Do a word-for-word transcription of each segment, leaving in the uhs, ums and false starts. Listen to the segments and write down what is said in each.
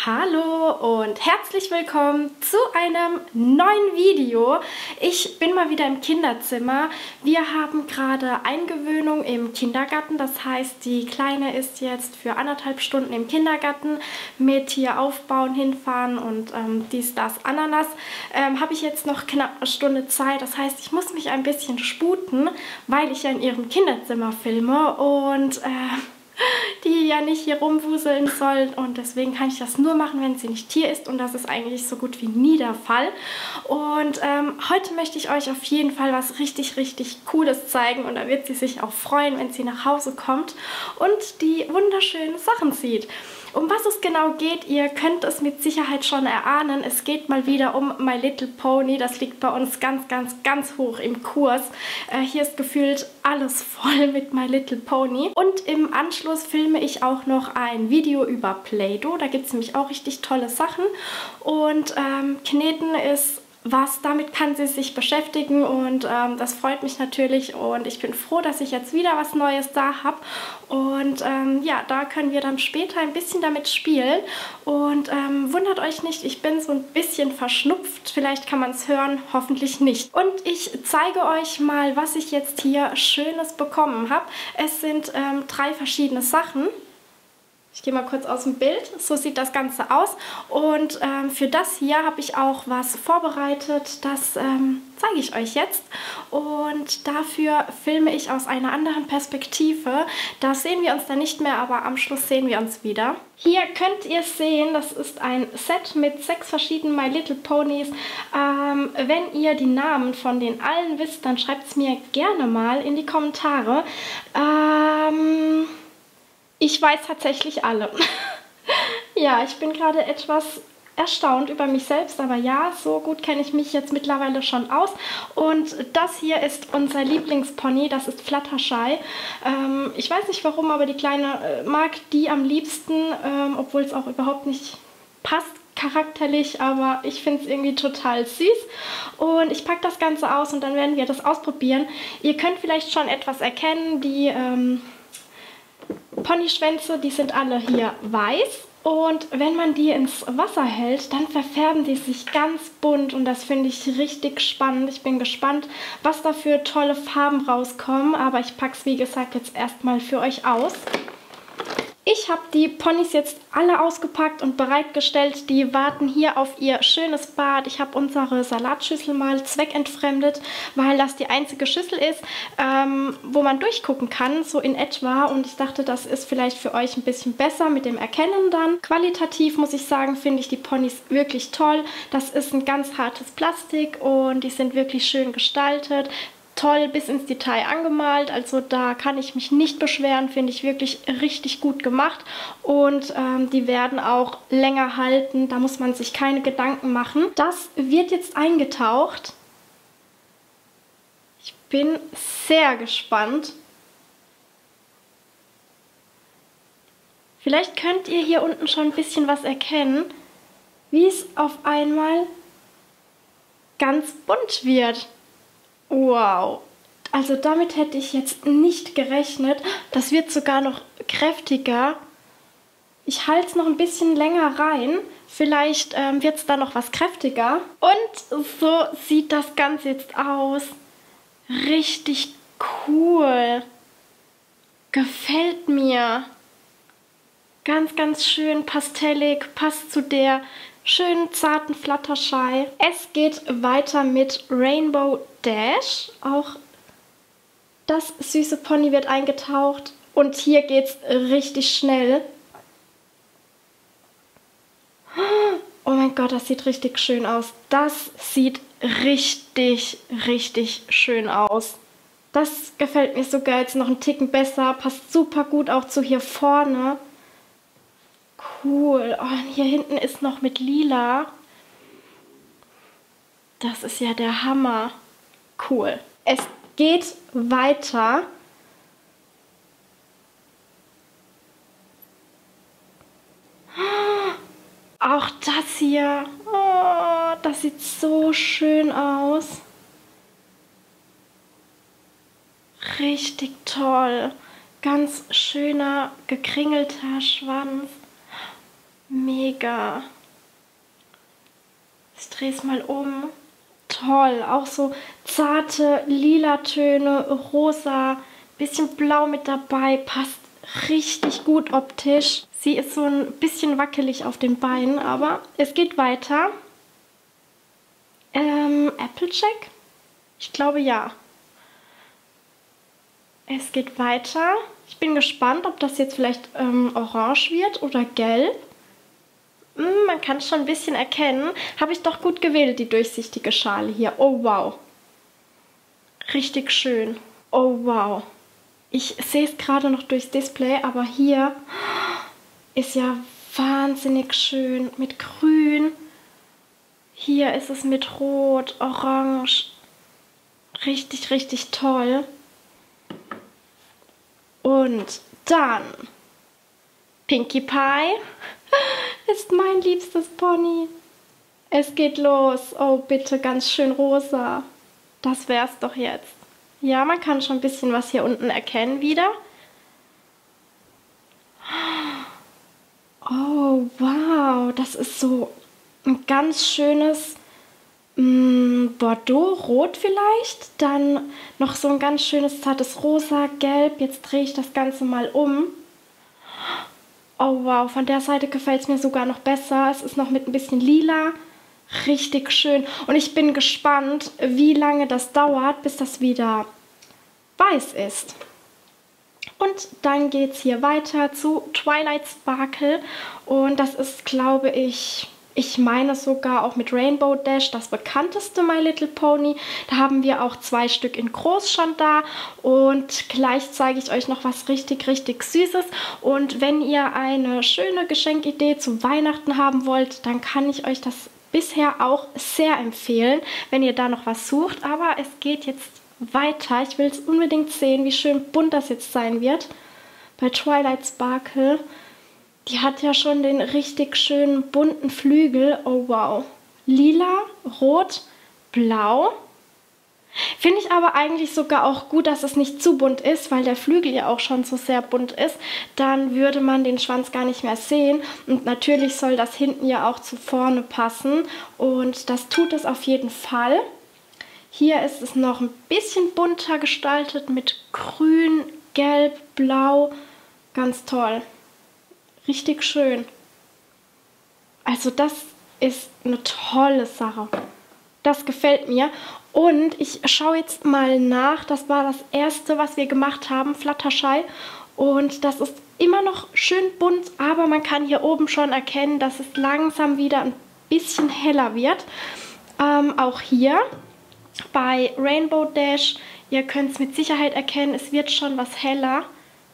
Hallo und herzlich willkommen zu einem neuen Video. Ich bin mal wieder im Kinderzimmer. Wir haben gerade Eingewöhnung im Kindergarten. Das heißt, die Kleine ist jetzt für anderthalb Stunden im Kindergarten mit hier aufbauen, hinfahren und ähm, dies, das, Ananas. Ähm, habe ich jetzt noch knapp eine Stunde Zeit. Das heißt, ich muss mich ein bisschen sputen, weil ich ja in ihrem Kinderzimmer filme und äh, die ja nicht hier rumwuseln soll, und deswegen kann ich das nur machen, wenn sie nicht hier ist, und das ist eigentlich so gut wie nie der Fall. Und ähm, heute möchte ich euch auf jeden Fall was richtig, richtig Cooles zeigen, und da wird sie sich auch freuen, wenn sie nach Hause kommt und die wunderschönen Sachen sieht. Um was es genau geht, ihr könnt es mit Sicherheit schon erahnen. Es geht mal wieder um My Little Pony. Das liegt bei uns ganz, ganz, ganz hoch im Kurs. Äh, hier ist gefühlt alles voll mit My Little Pony. Und im Anschluss filme ich auch noch ein Video über Play-Doh. Da gibt es nämlich auch richtig tolle Sachen. Und ähm, Kneten ist was, damit kann sie sich beschäftigen, und ähm, das freut mich natürlich, und ich bin froh, dass ich jetzt wieder was Neues da habe, und ähm, ja, da können wir dann später ein bisschen damit spielen, und ähm, wundert euch nicht, ich bin so ein bisschen verschnupft, vielleicht kann man es hören, hoffentlich nicht. Und ich zeige euch mal, was ich jetzt hier Schönes bekommen habe. Es sind ähm, drei verschiedene Sachen. Ich gehe mal kurz aus dem Bild. So sieht das Ganze aus. Und ähm, für das hier habe ich auch was vorbereitet. Das ähm, zeige ich euch jetzt. Und dafür filme ich aus einer anderen Perspektive. Da sehen wir uns dann nicht mehr, aber am Schluss sehen wir uns wieder. Hier könnt ihr sehen, das ist ein Set mit sechs verschiedenen My Little Ponys. Ähm, wenn ihr die Namen von den allen wisst, dann schreibt es mir gerne mal in die Kommentare. Ähm... Ich weiß tatsächlich alle. Ja, ich bin gerade etwas erstaunt über mich selbst, aber ja, so gut kenne ich mich jetzt mittlerweile schon aus. Und das hier ist unser Lieblingspony, das ist Fluttershy. Ähm, ich weiß nicht warum, aber die Kleine äh, mag die am liebsten, ähm, obwohl es auch überhaupt nicht passt charakterlich, aber ich finde es irgendwie total süß. Und ich packe das Ganze aus und dann werden wir das ausprobieren. Ihr könnt vielleicht schon etwas erkennen, die Ähm, Ponyschwänze, die sind alle hier weiß, und wenn man die ins Wasser hält, dann verfärben die sich ganz bunt, und das finde ich richtig spannend. Ich bin gespannt, was da für tolle Farben rauskommen, aber ich packe es wie gesagt jetzt erstmal für euch aus. Ich habe die Ponys jetzt alle ausgepackt und bereitgestellt. Die warten hier auf ihr schönes Bad. Ich habe unsere Salatschüssel mal zweckentfremdet, weil das die einzige Schüssel ist, ähm, wo man durchgucken kann, so in etwa. Und ich dachte, das ist vielleicht für euch ein bisschen besser mit dem Erkennen dann. Qualitativ muss ich sagen, finde ich die Ponys wirklich toll. Das ist ein ganz hartes Plastik und die sind wirklich schön gestaltet. Toll bis ins Detail angemalt, also da kann ich mich nicht beschweren, finde ich wirklich richtig gut gemacht, und ähm, die werden auch länger halten, da muss man sich keine Gedanken machen. Das wird jetzt eingetaucht. Ich bin sehr gespannt. Vielleicht könnt ihr hier unten schon ein bisschen was erkennen, wie es auf einmal ganz bunt wird. Wow, also damit hätte ich jetzt nicht gerechnet. Das wird sogar noch kräftiger. Ich halte es noch ein bisschen länger rein. Vielleicht ähm, wird es dann noch was kräftiger. Und so sieht das Ganze jetzt aus. Richtig cool. Gefällt mir. Ganz, ganz schön pastellig. Passt zu der schönen, zarten Fluttershy. Es geht weiter mit Rainbow Dash. Auch das süße Pony wird eingetaucht. Und hier geht es richtig schnell. Oh mein Gott, das sieht richtig schön aus. Das sieht richtig, richtig schön aus. Das gefällt mir sogar jetzt noch einen Ticken besser. Passt super gut auch zu hier vorne. Cool. Oh, und hier hinten ist noch mit lila. Das ist ja der Hammer. Cool. Es geht weiter. Auch das hier. Oh, das sieht so schön aus. Richtig toll. Ganz schöner, gekringelter Schwanz. Mega. Ich drehe es mal um. Toll. Auch so zarte lila Töne, rosa, bisschen blau mit dabei. Passt richtig gut optisch. Sie ist so ein bisschen wackelig auf den Beinen, aber es geht weiter. Ähm, Applejack? Ich glaube ja. Es geht weiter. Ich bin gespannt, ob das jetzt vielleicht ähm, orange wird oder gelb. Hm, man kann es schon ein bisschen erkennen. Habe ich doch gut gewählt, die durchsichtige Schale hier. Oh, wow. Richtig schön. Oh, wow. Ich sehe es gerade noch durchs Display, aber hier ist ja wahnsinnig schön mit Grün. Hier ist es mit Rot, Orange. Richtig, richtig toll. Und dann Pinkie Pie ist mein liebstes Pony. Es geht los. Oh, bitte ganz schön rosa. Das wär's doch jetzt. Ja, man kann schon ein bisschen was hier unten erkennen wieder. Oh, wow. Das ist so ein ganz schönes mh, Bordeaux-Rot vielleicht. Dann noch so ein ganz schönes zartes Rosa, Gelb. Jetzt drehe ich das Ganze mal um. Oh, wow. Von der Seite gefällt es mir sogar noch besser. Es ist noch mit ein bisschen Lila. Richtig schön. Und ich bin gespannt, wie lange das dauert, bis das wieder weiß ist. Und dann geht es hier weiter zu Twilight Sparkle. Und das ist, glaube ich, ich meine sogar auch mit Rainbow Dash das bekannteste My Little Pony. Da haben wir auch zwei Stück in groß schon da. Und gleich zeige ich euch noch was richtig, richtig Süßes. Und wenn ihr eine schöne Geschenkidee zu Weihnachten haben wollt, dann kann ich euch das bisher auch sehr empfehlen, wenn ihr da noch was sucht. Aber es geht jetzt weiter. Ich will es unbedingt sehen, wie schön bunt das jetzt sein wird. Bei Twilight Sparkle. Die hat ja schon den richtig schönen bunten Flügel. Oh wow. Lila, rot, blau. Finde ich aber eigentlich sogar auch gut, dass es nicht zu bunt ist, weil der Flügel ja auch schon so sehr bunt ist. Dann würde man den Schwanz gar nicht mehr sehen. Und natürlich soll das hinten ja auch zu vorne passen. Und das tut es auf jeden Fall. Hier ist es noch ein bisschen bunter gestaltet mit grün, gelb, blau. Ganz toll. Richtig schön. Also das ist eine tolle Sache. Das gefällt mir. Und ich schaue jetzt mal nach. Das war das erste, was wir gemacht haben, Fluttershy. Und das ist immer noch schön bunt, aber man kann hier oben schon erkennen, dass es langsam wieder ein bisschen heller wird. Ähm, auch hier bei Rainbow Dash, ihr könnt es mit Sicherheit erkennen, es wird schon was heller.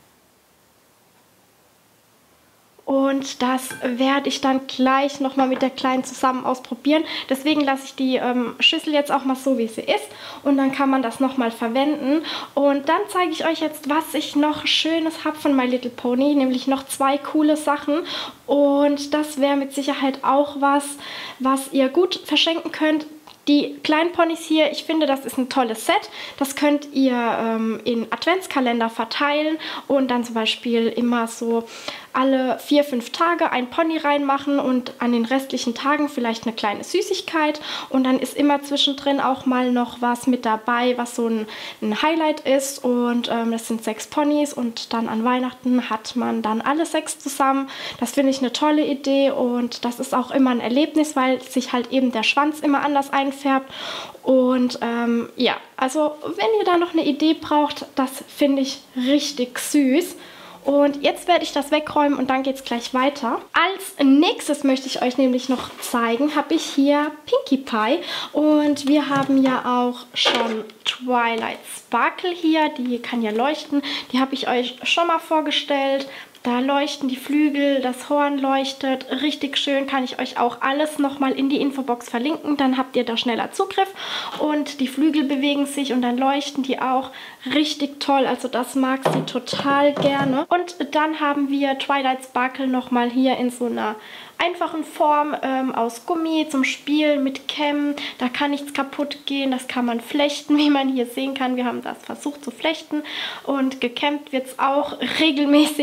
Und das werde ich dann gleich nochmal mit der Kleinen zusammen ausprobieren. Deswegen lasse ich die ähm, Schüssel jetzt auch mal so, wie sie ist. Und dann kann man das nochmal verwenden. Und dann zeige ich euch jetzt, was ich noch Schönes habe von My Little Pony. Nämlich noch zwei coole Sachen. Und das wäre mit Sicherheit auch was, was ihr gut verschenken könnt. Die kleinen Ponys hier, ich finde, das ist ein tolles Set. Das könnt ihr ähm, in Adventskalender verteilen und dann zum Beispiel immer so alle vier, fünf Tage ein Pony reinmachen und an den restlichen Tagen vielleicht eine kleine Süßigkeit. Und dann ist immer zwischendrin auch mal noch was mit dabei, was so ein, ein Highlight ist. Und ähm, das sind sechs Ponys und dann an Weihnachten hat man dann alle sechs zusammen. Das finde ich eine tolle Idee und das ist auch immer ein Erlebnis, weil sich halt eben der Schwanz immer anders einfärbt. Und ähm, ja, also wenn ihr da noch eine Idee braucht, das finde ich richtig süß. Und jetzt werde ich das wegräumen und dann geht es gleich weiter. Als nächstes möchte ich euch nämlich noch zeigen, habe ich hier Pinkie Pie. Und wir haben ja auch schon Twilight Sparkle hier, die kann ja leuchten. Die habe ich euch schon mal vorgestellt. Da leuchten die Flügel, das Horn leuchtet, richtig schön, kann ich euch auch alles nochmal in die Infobox verlinken, dann habt ihr da schneller Zugriff und die Flügel bewegen sich und dann leuchten die auch richtig toll, also das mag sie total gerne. Und dann haben wir Twilight Sparkle nochmal hier in so einer einfachen Form ähm, aus Gummi zum Spielen mit Kämmen. Da kann nichts kaputt gehen, das kann man flechten, wie man hier sehen kann. Wir haben das versucht zu flechten und gekämmt wird es auch regelmäßig ganz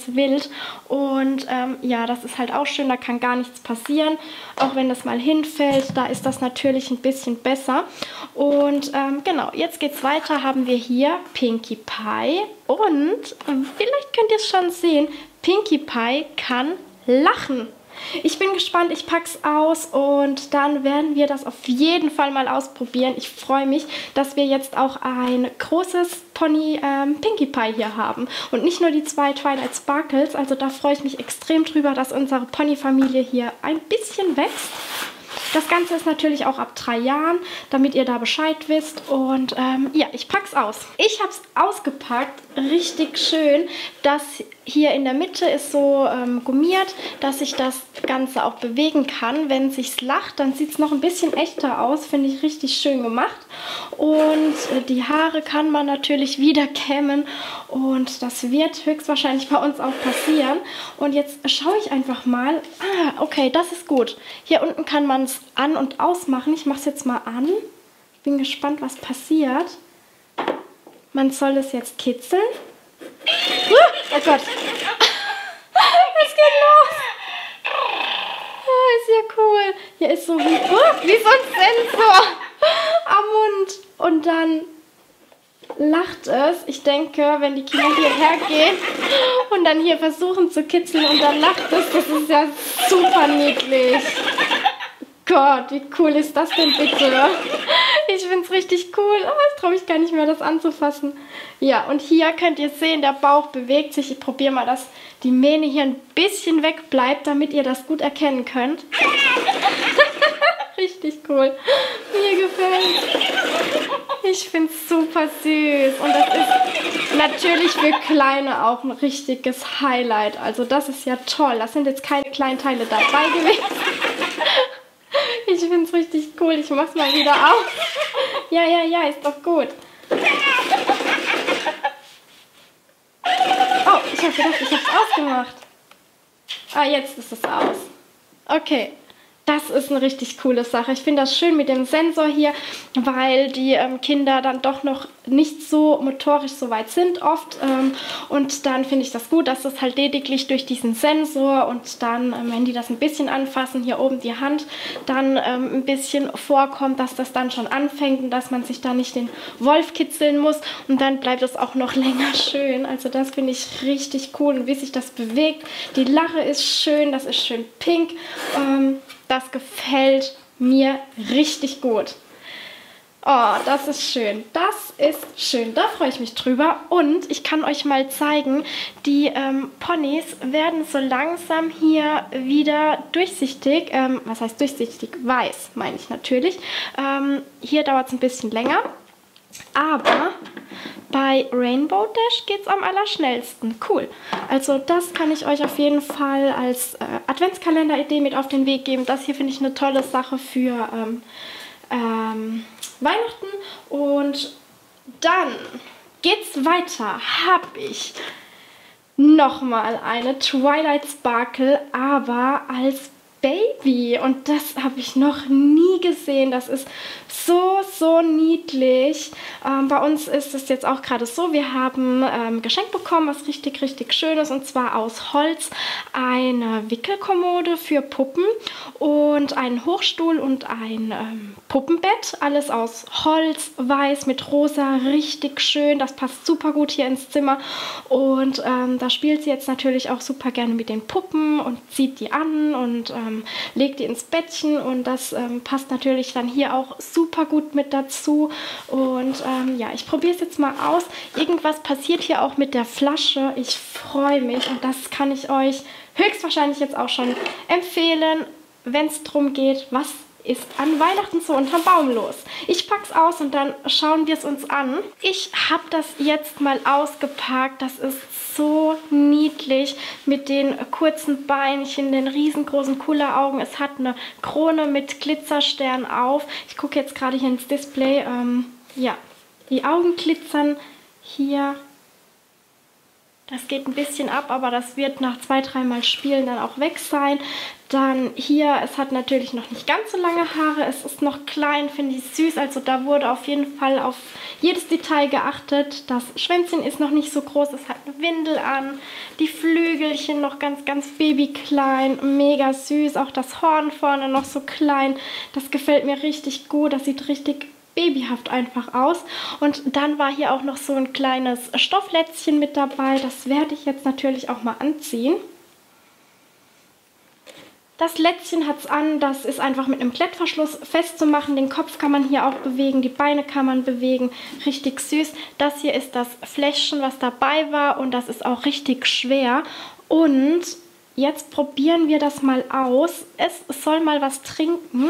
wild. Und ähm, ja, das ist halt auch schön, da kann gar nichts passieren. Auch wenn das mal hinfällt, da ist das natürlich ein bisschen besser. Und ähm, genau, jetzt geht's weiter, haben wir hier Pinkie Pie. Und ähm, vielleicht könnt ihr es schon sehen, Pinkie Pie kann lachen. Ich bin gespannt, ich pack's aus und dann werden wir das auf jeden Fall mal ausprobieren. Ich freue mich, dass wir jetzt auch ein großes Pony ähm, Pinkie Pie hier haben und nicht nur die zwei Twilight Sparkles. Also da freue ich mich extrem drüber, dass unsere Ponyfamilie hier ein bisschen wächst. Das Ganze ist natürlich auch ab drei Jahren, damit ihr da Bescheid wisst. Und ähm, ja, ich pack's aus. Ich habe es ausgepackt, richtig schön. Das hier in der Mitte ist so ähm, gummiert, dass ich das Ganze auch bewegen kann. Wenn es sich lacht, dann sieht es noch ein bisschen echter aus. Finde ich richtig schön gemacht. Und äh, die Haare kann man natürlich wieder kämmen. Und das wird höchstwahrscheinlich bei uns auch passieren. Und jetzt schaue ich einfach mal. Ah, okay, das ist gut. Hier unten kann man es an- und ausmachen. Ich mache es jetzt mal an. Ich bin gespannt, was passiert. Man soll es jetzt kitzeln. Uh, oh Gott. Es geht los. Oh, ist ja cool. Hier ist so wie, uh, wie so ein Sensor am Mund. Und dann lacht es. Ich denke, wenn die Kinder hierher gehen und dann hier versuchen zu kitzeln und dann lacht es, das ist ja super niedlich. Gott, wie cool ist das denn bitte? Ich finde es richtig cool, aber ich traue mich gar nicht mehr, das anzufassen. Ja, und hier könnt ihr sehen, der Bauch bewegt sich. Ich probiere mal, dass die Mähne hier ein bisschen wegbleibt, damit ihr das gut erkennen könnt. Richtig cool. Mir gefällt. Ich finde es super süß. Und das ist natürlich für Kleine auch ein richtiges Highlight. Also das ist ja toll. Das sind jetzt keine kleinen Teile dabei gewesen. Ich finde es richtig cool. Ich mache es mal wieder auf. Ja, ja, ja, ist doch gut. Oh, ich habe gedacht, ich habe es ausgemacht. Ah, jetzt ist es aus. Okay. Das ist eine richtig coole Sache. Ich finde das schön mit dem Sensor hier, weil die ähm, Kinder dann doch noch nicht so motorisch so weit sind oft. Ähm, und dann finde ich das gut, dass das halt lediglich durch diesen Sensor und dann, ähm, wenn die das ein bisschen anfassen, hier oben die Hand, dann ähm, ein bisschen vorkommt, dass das dann schon anfängt und dass man sich da nicht den Wolf kitzeln muss. Und dann bleibt es auch noch länger schön. Also das finde ich richtig cool und wie sich das bewegt. Die Lache ist schön, das ist schön pink. Ähm, Das gefällt mir richtig gut. Oh, das ist schön. Das ist schön. Da freue ich mich drüber. Und ich kann euch mal zeigen, die ähm, Ponys werden so langsam hier wieder durchsichtig. Ähm, was heißt durchsichtig? Weiß, meine ich natürlich. Ähm, hier dauert es ein bisschen länger. Aber bei Rainbow Dash geht es am allerschnellsten. Cool. Also das kann ich euch auf jeden Fall als äh, Adventskalender-Idee mit auf den Weg geben. Das hier finde ich eine tolle Sache für ähm, ähm, Weihnachten. Und dann geht's weiter. Habe ich nochmal eine Twilight Sparkle, aber als Baby. Und das habe ich noch nie gesehen. Das ist so, so niedlich. Ähm, bei uns ist es jetzt auch gerade so, wir haben ähm, geschenkt bekommen, was richtig, richtig schön ist. Und zwar aus Holz eine Wickelkommode für Puppen und einen Hochstuhl und ein ähm, Puppenbett. Alles aus Holz, weiß mit rosa, richtig schön. Das passt super gut hier ins Zimmer. Und ähm, da spielt sie jetzt natürlich auch super gerne mit den Puppen und zieht die an und ähm, legt die ins Bettchen. Und das ähm, passt natürlich dann hier auch super gut mit dazu. Und ähm, ja, ich probiere es jetzt mal aus. Irgendwas passiert hier auch mit der Flasche. Ich freue mich und das kann ich euch höchstwahrscheinlich jetzt auch schon empfehlen, wenn es darum geht, was ist an Weihnachten so unterm Baum los. Ich pack's aus und dann schauen wir es uns an. Ich habe das jetzt mal ausgepackt. Das ist so niedlich mit den kurzen Beinchen, den riesengroßen Kulleraugen. Es hat eine Krone mit Glitzerstern auf. Ich gucke jetzt gerade hier ins Display. Ähm, ja, die Augen glitzern hier Das geht ein bisschen ab, aber das wird nach zwei, dreimal Spielen dann auch weg sein. Dann hier, es hat natürlich noch nicht ganz so lange Haare. Es ist noch klein, finde ich süß. Also da wurde auf jeden Fall auf jedes Detail geachtet. Das Schwänzchen ist noch nicht so groß. Es hat eine Windel an. Die Flügelchen noch ganz, ganz babyklein. Mega süß. Auch das Horn vorne noch so klein. Das gefällt mir richtig gut. Das sieht richtig babyhaft einfach aus. Und dann war hier auch noch so ein kleines Stofflätzchen mit dabei. Das werde ich jetzt natürlich auch mal anziehen. Das Lätzchen hat es an, das ist einfach mit einem Klettverschluss festzumachen. Den Kopf kann man hier auch bewegen, die Beine kann man bewegen. Richtig süß. Das hier ist das Fläschchen, was dabei war, und das ist auch richtig schwer. Und jetzt probieren wir das mal aus. Es soll mal was trinken.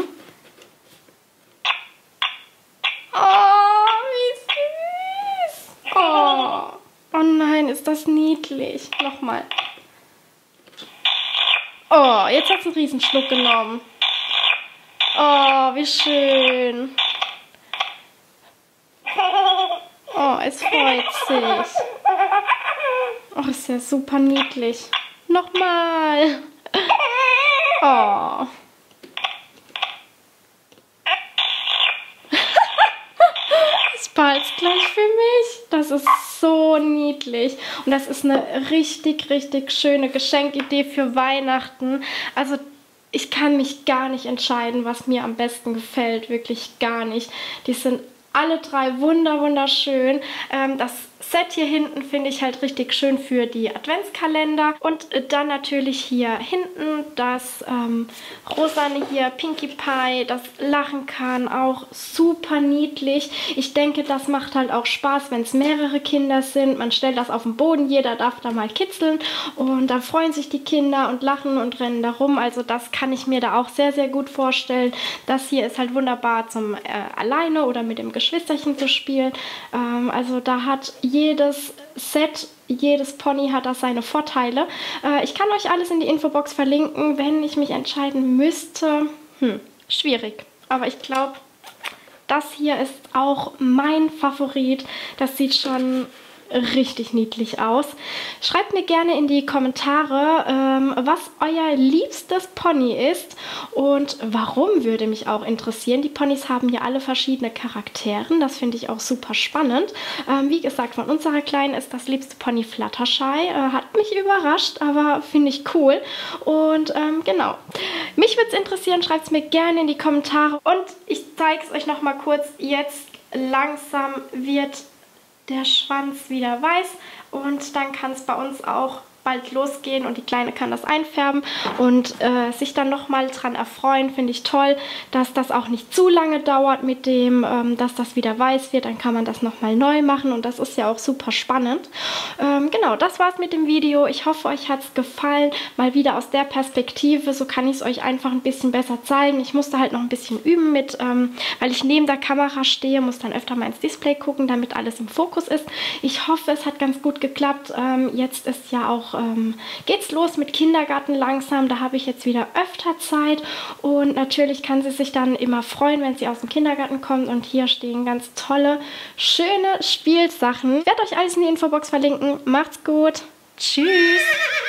Oh, wie süß. Oh, oh nein, ist das niedlich. Nochmal. Oh, jetzt hat es einen Riesenschluck genommen. Oh, wie schön. Oh, es freut sich. Oh, ist ja super niedlich. Nochmal. Oh. Ich behalte es gleich für mich. Das ist so niedlich. Und das ist eine richtig, richtig schöne Geschenkidee für Weihnachten. Also ich kann mich gar nicht entscheiden, was mir am besten gefällt. Wirklich gar nicht. Die sind alle drei wunder, wunderschön. Ähm, das Set hier hinten finde ich halt richtig schön für die Adventskalender. Und dann natürlich hier hinten das ähm, rosane hier, Pinkie Pie, das lachen kann, auch super niedlich. Ich denke, das macht halt auch Spaß, wenn es mehrere Kinder sind. Man stellt das auf den Boden, jeder darf da mal kitzeln und dann freuen sich die Kinder und lachen und rennen da rum. Also das kann ich mir da auch sehr, sehr gut vorstellen. Das hier ist halt wunderbar zum äh, alleine oder mit dem Geschwisterchen zu spielen. Ähm, also da hat jedes Set, jedes Pony hat da seine Vorteile. Äh, ich kann euch alles in die Infobox verlinken, wenn ich mich entscheiden müsste. Hm, schwierig. Aber ich glaube, das hier ist auch mein Favorit. Das sieht schon richtig niedlich aus. Schreibt mir gerne in die Kommentare, ähm, was euer liebstes Pony ist und warum, würde mich auch interessieren. Die Ponys haben ja alle verschiedene Charakteren, das finde ich auch super spannend. Ähm, wie gesagt, von unserer Kleinen ist das liebste Pony Fluttershy. Äh, hat mich überrascht, aber finde ich cool. Und ähm, genau, mich würde es interessieren, schreibt es mir gerne in die Kommentare. Und ich zeige es euch noch mal kurz. Jetzt langsam wird der Schwanz wieder weiß und dann kann es bei uns auch bald losgehen und die Kleine kann das einfärben und äh, sich dann nochmal dran erfreuen. Finde ich toll, dass das auch nicht zu lange dauert mit dem, ähm, dass das wieder weiß wird. Dann kann man das nochmal neu machen und das ist ja auch super spannend. Ähm, genau, das war's mit dem Video. Ich hoffe, euch hat es gefallen. Mal wieder aus der Perspektive, so kann ich es euch einfach ein bisschen besser zeigen. Ich musste halt noch ein bisschen üben mit, ähm, weil ich neben der Kamera stehe, muss dann öfter mal ins Display gucken, damit alles im Fokus ist. Ich hoffe, es hat ganz gut geklappt. Ähm, jetzt ist ja auch Ähm, geht's los mit Kindergarten langsam. Da habe ich jetzt wieder öfter Zeit und natürlich kann sie sich dann immer freuen, wenn sie aus dem Kindergarten kommt. Und hier stehen ganz tolle, schöne Spielsachen. Ich werde euch alles in die Infobox verlinken. Macht's gut. Tschüss.